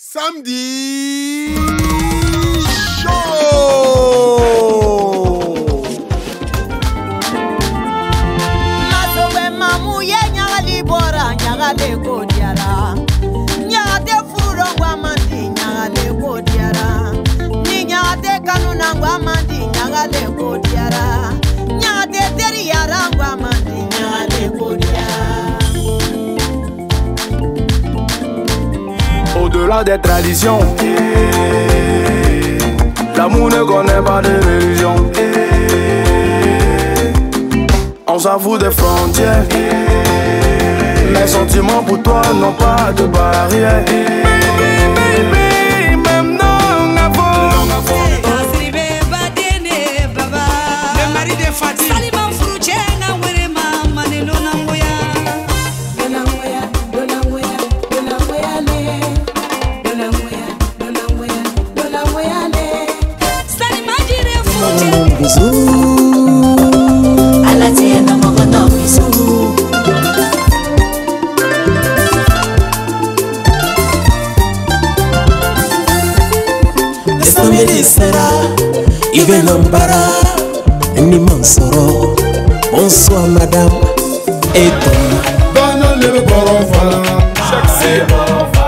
Samedi Show. Masobe mamu ye nyagali bora nyagale kodiara. Nyagate furo ngwa mandi nyagale kodiara. Ni nyagate kanuna ngwa mandi nyagale kodiara. Nyagate teri yara ngwa mandi nyagale kodiara. Au-delà des traditions, l'amour ne connaît pas de religion. On s'en fout des frontières. Mes sentiments pour toi n'ont pas de barrière. Baby, même non avant. Le mari de Fatih. Bonsoir madame et toi. Bonne le bon voilà.